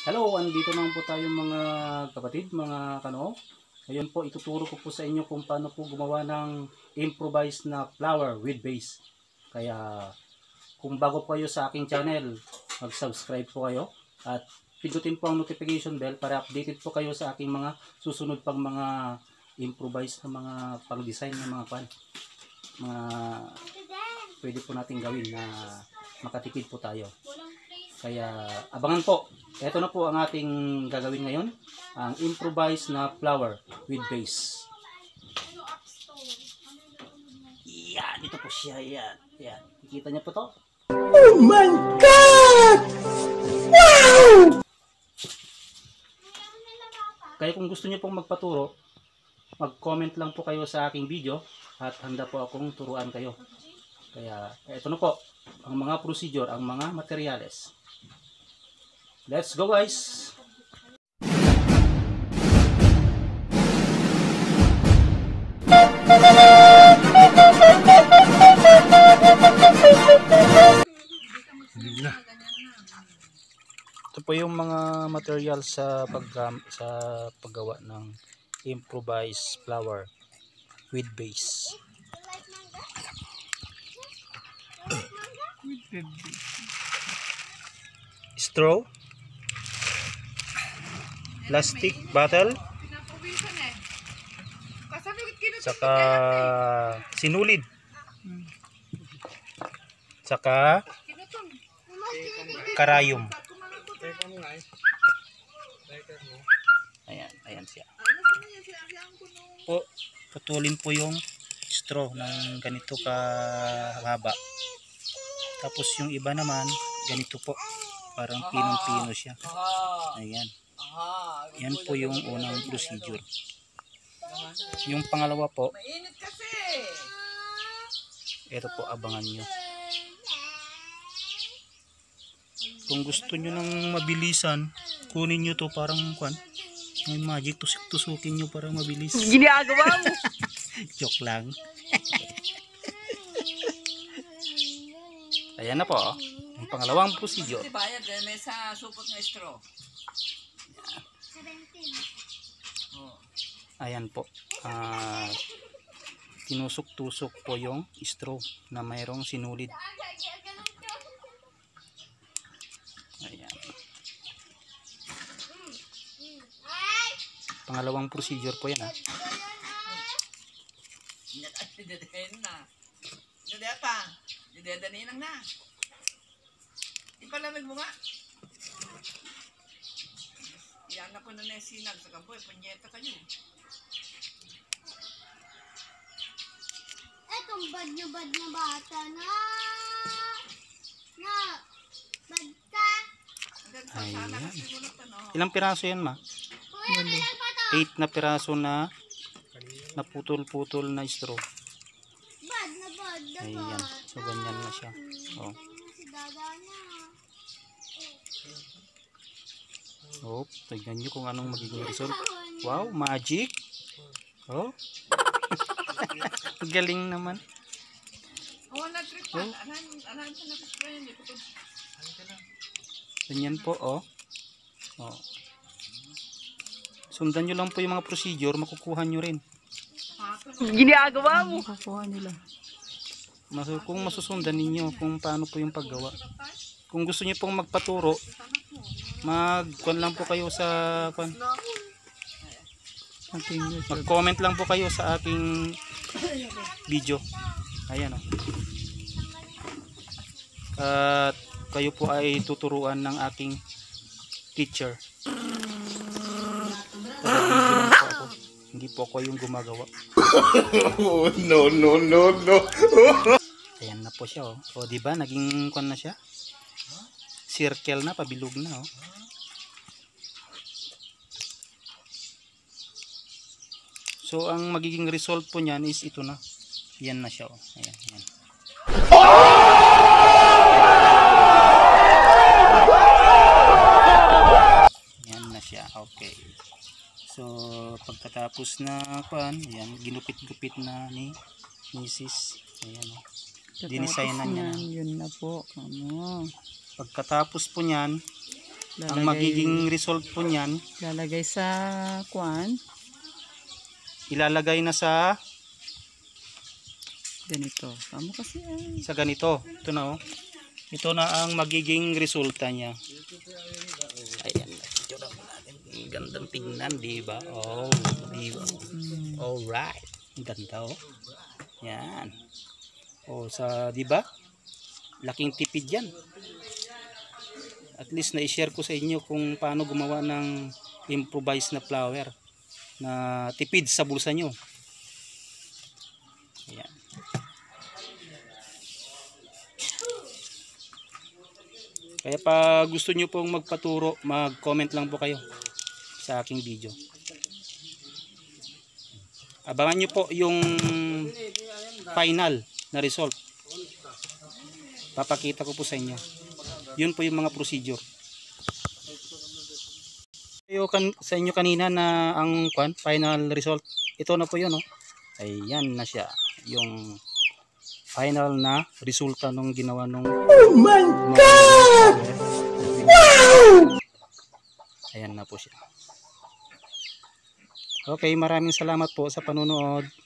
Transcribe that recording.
Hello, andito naman po tayo mga kapatid, mga kano. Ngayon po ituturo ko po sa inyo kung paano po gumawa ng improvised na flower with base. Kaya kung bago po kayo sa aking channel, mag-subscribe po kayo at pindutin po ang notification bell para updated po kayo sa aking mga susunod pang mga improvised na mga pang-design ng mga mga pwede po natin gawin na makatipid po tayo. Kaya abangan po. Ito na po ang ating gagawin ngayon, ang improvised na flower with base. Yan, ito po siya. Yan, yan. Kikita niyo po to? Oh my God! Wow! Kaya kung gusto niyo pong magpaturo, mag-comment lang po kayo sa aking video at handa po akong turuan kayo. Kaya ito na po ang mga procedure, ang mga materyales. Let's go guys! Ito po yung mga materials sa paggawa ng improvised flower with base. Straw, plastic bottle, saka sinulid, saka karayom. Ayan, ayan siya. Putulin po yung straw ng ganito kahaba. Tapos yung iba naman ganito po, parang pinong-pino siya. Ayan. Yan po yung unang procedure. Yung pangalawa po, ito po, abangan nyo. Kung gusto nyo ng mabilisan, kunin nyo to, parang may magic, tusuk-tusukin nyo para mabilis. Ginagawa mo! Joke lang. Ayan na po, yung pangalawang procedure. Bayad may sa supot ng straw. Ayan po, tinusok-tusok po yung straw na mayroong sinulid. Ayan. Pangalawang procedure po yan ha. Didedaninang na. Ipalamig mo nga. Yan na po na sinag sa kampoy. Punyeta kayo. Etong bad na bata na bad ka. Ayan. Ilang piraso yan ma? 8 na piraso na naputol-putol na straw. Bad na Ayan. So ganyan na siya. Oh. Oh, tignan nyo kung anong magiging result. Wow, magic. Oh. Galing naman. Oh, nag-trip pa. Anan sa nakaspray niyo. Ganyan po, oh. Oh. Sundan nyo lang po yung mga procedure, makukuha nyo rin. Ginagawa mo! Makukuha nila. Kung masusundan ninyo kung paano po yung paggawa. Kung gusto niyo pong magpaturo, mag-comment lang po kayo sa mag-comment lang po kayo sa aking video. Ayan, oh. At kayo po ay tuturuan ng aking teacher. Hindi po ako yung gumagawa. Oh, no, no, no, no. Ayan na po siya, oh. O, diba? Naging na siya. Circle na, pabilog na, oh. So, ang magiging result po niyan is ito na. Yan na siya, oh. Ayan, ayan. Yan na siya, okay. So, pagkatapos na yan, ginupit-gupit na ni Mrs. Ayan, oh. Dinisignan niya. Yun na po. Ano? Pagkatapos po niyan, Ang magiging result po niyan, lalagay sa kuan. ilalagay na sa Ganito. Kamu kasi ganito. Ito na oh. Ito na ang magiging resulta niya. Ayan. Itsura mo natin. Ang gandang tingnan, di ba? Oh, di ba? Alright. Ang ganda oh. Yan. Oh, di ba? Laking tipid yan. At least na-share ko sa inyo kung paano gumawa ng improvised na flower na tipid sa bulsa nyo. Ayan. Kaya pag gusto nyo pong magpaturo, mag-comment lang po kayo sa aking video. Abangan nyo po yung final na result. Papakita ko po sa inyo. Yun po yung mga procedure. Sa inyo kanina na ang final result. Ito na po yun. Oh. Ayan na siya. Yung final na resulta nung ginawa nung Oh my God! Wow! ayan na po siya. Okay, maraming salamat po sa panonood.